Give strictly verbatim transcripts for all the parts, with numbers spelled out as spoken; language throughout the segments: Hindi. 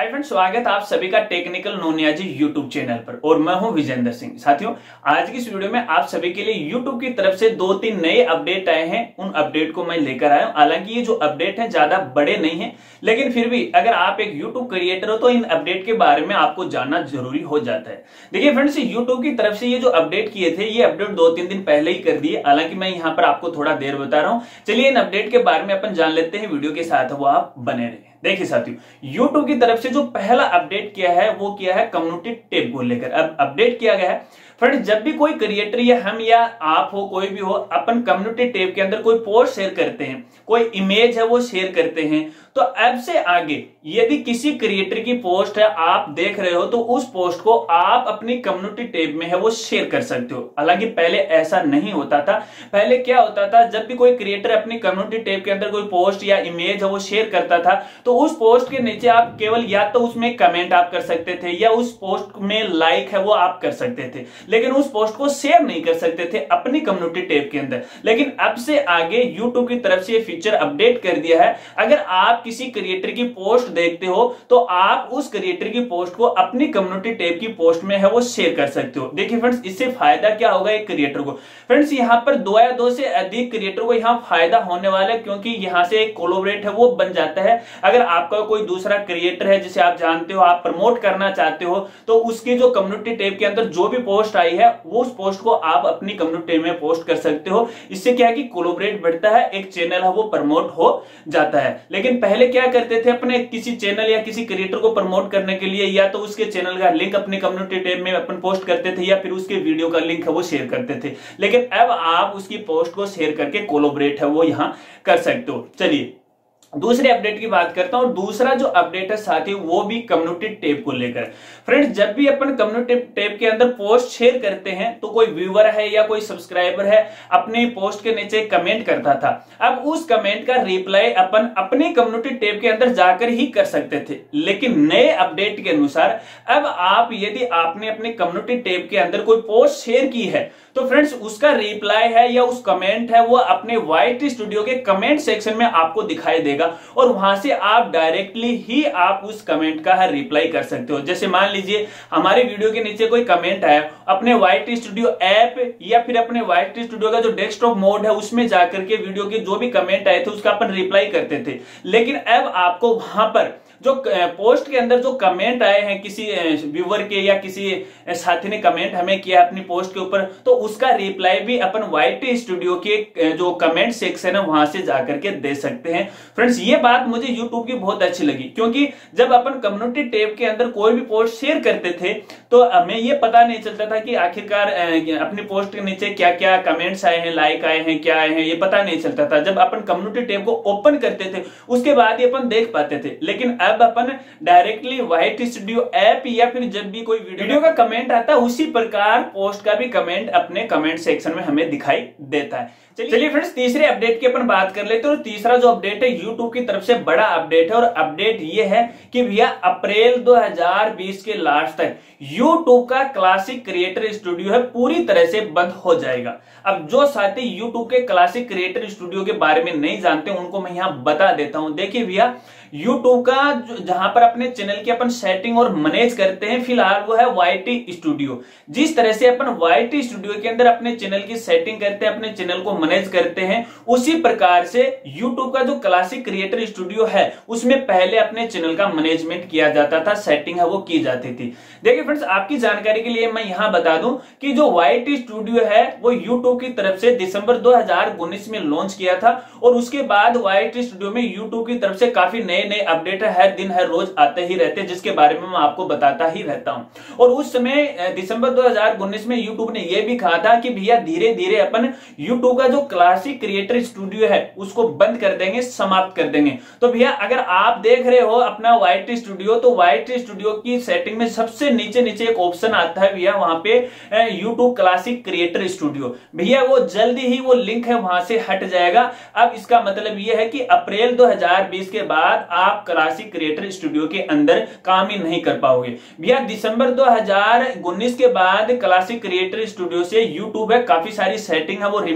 हाय फ्रेंड्स, स्वागत है आप सभी का टेक्निकल नोनियाजी यूट्यूब चैनल पर और मैं हूं विजेंद्र सिंह। साथियों, आज की इस वीडियो में आप सभी के लिए यूट्यूब की तरफ से दो तीन नए अपडेट आए हैं। उन अपडेट को मैं लेकर आया हूं। हालांकि ये जो अपडेट है ज्यादा बड़े नहीं है, लेकिन फिर भी अगर आप एक यूट्यूब क्रिएटर हो तो इन अपडेट के बारे में आपको जानना जरूरी हो जाता है। देखिए फ्रेंड्स, यूट्यूब की तरफ से ये जो अपडेट किए थे, ये अपडेट दो तीन दिन पहले ही कर दिए। हालांकि मैं यहाँ पर आपको थोड़ा देर बता रहा हूँ। चलिए इन अपडेट के बारे में अपन जान लेते हैं। वीडियो के साथ वो आप बने रहे। देखिए साथियों, YouTube की तरफ से जो पहला अपडेट किया है वो किया है कम्युनिटी टैब को लेकर। अब अपडेट किया गया है फ्रेंड्स, जब भी कोई क्रिएटर या हम या आप हो, कोई भी हो, अपन कम्युनिटी टैब के अंदर कोई पोस्ट शेयर करते हैं, कोई इमेज है वो शेयर करते हैं, तो अब से आगे यदि किसी क्रिएटर की पोस्ट है आप देख रहे हो तो उस पोस्ट को आप अपनी कम्युनिटी टैब में है वो शेयर कर सकते हो। हालांकि पहले ऐसा नहीं होता था। पहले क्या होता था, जब भी कोई क्रिएटर अपनी कम्युनिटी टैब के अंदर कोई पोस्ट या इमेज है वो शेयर करता था तो उस पोस्ट के नीचे आप केवल या तो उसमें कमेंट आप कर सकते थे या उस पोस्ट में लाइक है वो आप कर सकते थे, लेकिन उस पोस्ट को शेयर नहीं कर सकते थे अपनी कम्युनिटी टैब के अंदर। लेकिन अब से आगे यूट्यूब की तरफ से ये फीचर अपडेट कर दिया है। अगर आप किसी क्रिएटर की पोस्ट देखते हो तो आप उस क्रिएटर की पोस्ट को अपनी कम्युनिटी टैब की पोस्ट में है वो शेयर कर सकते हो। देखिए फ्रेंड्स, इससे फायदा क्या होगा एक क्रिएटर को। फ्रेंड्स, यहां पर दो या दो से अधिक क्रिएटर को यहां फायदा होने वाला है, क्योंकि यहां से एक कोलैबोरेट है वो बन जाता है। अगर आपका कोई दूसरा क्रिएटर है जिसे आप जानते हो, आप प्रमोट करना चाहते हो, तो उसकी जो कम्युनिटी टैब के अंदर जो भी पोस्ट आई है वो उस पोस्ट को आप अपनी कम्युनिटी में पोस्ट कर सकते हो। इससे क्या है कि कोलैबोरेट बढ़ता है, एक चैनल है वो प्रमोट हो जाता है। लेकिन पहले क्या करते थे, अपने किसी चैनल या किसी क्रिएटर को प्रमोट करने के लिए या तो उसके चैनल का लिंक अपनी कम्युनिटी टैब में अपन पोस्ट करते थे या फिर उसके वीडियो का लिंक है वो शेयर करते थे। लेकिन अब आप उसकी पोस्ट को शेयर करके कोलैबोरेट है वो यहां कर सकते हो। चलिए दूसरे अपडेट की बात करता हूं। दूसरा जो अपडेट है साथी वो भी कम्युनिटी टैब को लेकर। फ्रेंड्स, जब भी अपन कम्युनिटी टैब के अंदर पोस्ट शेयर करते हैं तो कोई व्यूअर है या कोई सब्सक्राइबर है अपने पोस्ट के नीचे कमेंट करता था। अब उस कमेंट का रिप्लाई अपन अपनी कम्युनिटी टैब के अंदर जाकर ही कर सकते थे। लेकिन नए अपडेट के अनुसार अब आप यदि आपने अपने कम्युनिटी टैब के अंदर कोई पोस्ट शेयर की है तो फ्रेंड्स उसका रिप्लाई है या उस कमेंट है वो अपने वाईटी स्टूडियो के कमेंट सेक्शन में आपको दिखाई देगा और वहां से आप डायरेक्टली ही आप उस कमेंट का है रिप्लाई कर सकते हो। जैसे मान लीजिए हमारे वीडियो के नीचे कोई कमेंट आया, अपने वाईटी स्टूडियो ऐप या फिर अपने वाईटी स्टूडियो का जो डेस्कटॉप मोड है उसमें जाकर के वीडियो के जो भी कमेंट आए थे उसका अपन रिप्लाई करते थे। लेकिन अब आपको वहां पर जो पोस्ट के अंदर जो कमेंट आए हैं किसी व्यूअर के या किसी साथी ने कमेंट हमें किया अपनी पोस्ट के ऊपर, तो उसका रिप्लाई भी अपन वाईटी स्टूडियो के जो कमेंट सेक्शन है वहां से जाकर के दे सकते हैं। फ्रेंड्स, ये बात मुझे यूट्यूब की बहुत अच्छी लगी, क्योंकि जब अपन कम्युनिटी टैब के अंदर कोई भी पोस्ट शेयर करते थे तो हमें ये पता नहीं चलता था कि आखिरकार अपनी पोस्ट के नीचे क्या क्या कमेंट्स आए हैं, लाइक आए हैं, क्या आए हैं, ये पता नहीं चलता था। जब अपन कम्युनिटी टैब को ओपन करते थे उसके बाद ही अपन देख पाते थे। लेकिन अब अपन डायरेक्टली वाईटी स्टूडियो ऐप या फिर जब भी कोई वीडियो का कमेंट आता है उसी प्रकार पोस्ट का भी कमेंट अपने कमेंट सेक्शन में हमें दिखाई देता है। चलिए फ्रेंड्स, तीसरे अपडेट की अपन बात कर लेते हैं। तो तीसरा जो अपडेट है यूट्यूब की तरफ से बड़ा अपडेट है और अपडेट ये है कि भैया अप्रैल दो हज़ार बीस के लास्ट तक यूट्यूब का क्लासिक क्रिएटर स्टूडियो है पूरी तरह से बंद हो जाएगा। अब जो साथी यूट्यूब के क्लासिक क्रिएटर स्टूडियो के बारे में नहीं जानते उनको मैं यहां बता देता हूं। देखिए भैया, यूट्यूब का जहां पर अपने चैनल की अपन सेटिंग और मैनेज करते हैं फिलहाल वो है वाईटी स्टूडियो। जिस तरह से अपन वाईटी स्टूडियो के अंदर अपने चैनल की सेटिंग करते हैं, अपने चैनल को मैनेज करते हैं, उसी प्रकार से यूट्यूब का जो क्लासिक क्रिएटर स्टूडियो है उसमें पहले अपने चैनल का मैनेजमेंट किया जाता था, सेटिंग है वो की जाती थी। देखिए फ्रेंड्स, आपकी जानकारी के लिए मैं यहां बता दूं कि जो वाईटी स्टूडियो है वो यूट्यूब की तरफ से दिसंबर दो हज़ार उन्नीस में लॉन्च किया था और उसके बाद वाईटी स्टूडियो में यूट्यूब की तरफ से काफी नए नए अपडेट हर दिन हर रोज आते ही रहते हैं, जिसके बारे में मैं आपको बताता ही रहता हूं। और उस समय दिसंबर दो हज़ार उन्नीस में यूट्यूब ने यह भी कहा था कि भैया धीरे धीरे अपन यूट्यूब का जो क्लासिक क्रिएटर स्टूडियो है उसको बंद कर देंगे, समाप्त कर देंगे। तो भैया अगर आप देख रहे हो अपना वाईटी स्टूडियो, तो वाईटी स्टूडियो की सेटिंग में सबसे नीचे नीचे एक ऑप्शन आता है भैया, वहां पे यूट्यूब क्लासिक क्रिएटर स्टूडियो, भैया वो जल्दी ही वो लिंक है वहां से हट जाएगा। अब इसका मतलब यह है कि अप्रैल दो हज़ार बीस के बाद आप क्लासिक क्रिएटर स्टूडियो के अंदर काम ही नहीं कर पाओगे। भैया दिसंबर दो हज़ार उन्नीस के बाद क्लासिक क्रिएटर स्टूडियो से यूट्यूब है काफी सारी सेटिंग है वो रिमूव कर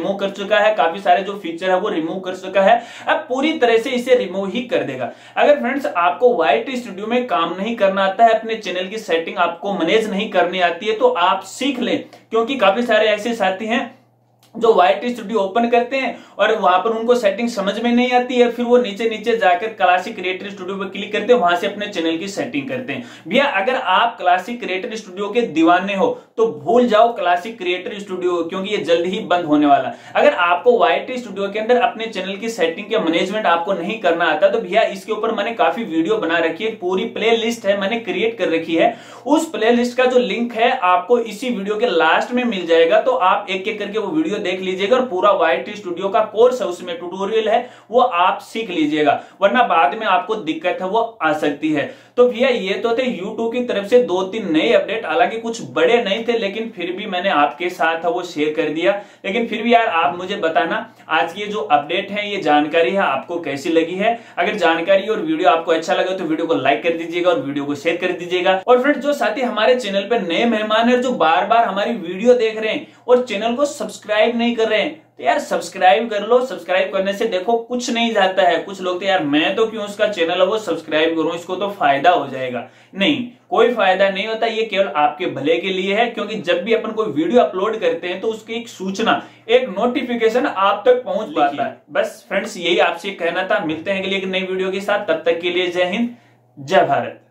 चुका है, काफी सारे जो फीचर है वो रिमूव कर चुका है, अब पूरी तरह से इसे रिमूव ही कर देगा। अगर फ्रेंड्स आपको वाईटी स्टूडियो में काम नहीं करना आता है, अपने चैनल की सेटिंग आपको मैनेज नहीं करनी आती है, तो आप सीख लें, क्योंकि काफी सारे ऐसे साथी हैं जो वाईटी स्टूडियो ओपन करते हैं और वहां पर उनको सेटिंग समझ में नहीं आती है, फिर वो नीचे नीचे जाकर क्लासिक क्रिएटर स्टूडियो पर क्लिक करते हैं, वहां से अपने चैनल की सेटिंग करते हैं। भैया अगर आप क्लासिक क्रिएटर स्टूडियो के दीवाने हो तो भूल जाओ क्लासिक क्रिएटर स्टूडियो, क्योंकि ये जल्द ही बंद होने वाला। अगर आपको वाईटी स्टूडियो के अंदर अपने चैनल की सेटिंग के मैनेजमेंट आपको नहीं करना आता, तो भैया इसके ऊपर मैंने काफी वीडियो बना रखी है, पूरी प्ले लिस्ट है मैंने क्रिएट कर रखी है। उस प्ले लिस्ट का जो लिंक है आपको इसी वीडियो के लास्ट में मिल जाएगा, तो आप एक एक करके वो वीडियो देख लीजिएगा और पूरा वाईटी स्टूडियो का कोर्स है, उसमें ट्यूटोरियल है, वो आप सीख लीजिएगा, वरना बाद में आपको दिक्कत है वो आ सकती है। तो भैया ये तो थे यूट्यूब की तरफ से दो तीन नए अपडेट, हालांकि कुछ बड़े नहीं थे, लेकिन फिर भी मैंने आपके साथ वो शेयर कर दिया। लेकिन फिर भी यार आप मुझे बताना आज की ये जो अपडेट है, ये जानकारी है, आपको कैसी लगी है। अगर जानकारी और वीडियो आपको अच्छा लगा तो वीडियो को लाइक कर दीजिएगा और वीडियो को शेयर कर दीजिएगा। और फ्रेंड्स जो साथी हमारे चैनल पे नए मेहमान है, जो बार बार हमारी वीडियो देख रहे हैं और चैनल को सब्सक्राइब नहीं कर रहे हैं, तो यार सब्सक्राइब कर लो। सब्सक्राइब करने से देखो कुछ नहीं जाता है। कुछ लोग तो यार मैं तो क्यों उसका चैनल है वो सब्सक्राइब करूं, इसको तो फायदा हो जाएगा। नहीं, कोई फायदा नहीं होता, ये केवल आपके भले के लिए है, क्योंकि जब भी अपन कोई वीडियो अपलोड करते हैं तो उसकी एक सूचना, एक नोटिफिकेशन आप तक पहुंच पाता है। बस फ्रेंड्स यही आपसे कहना था। मिलते हैं अगली एक नई वीडियो के साथ, तब तक के लिए जय हिंद, जय भारत।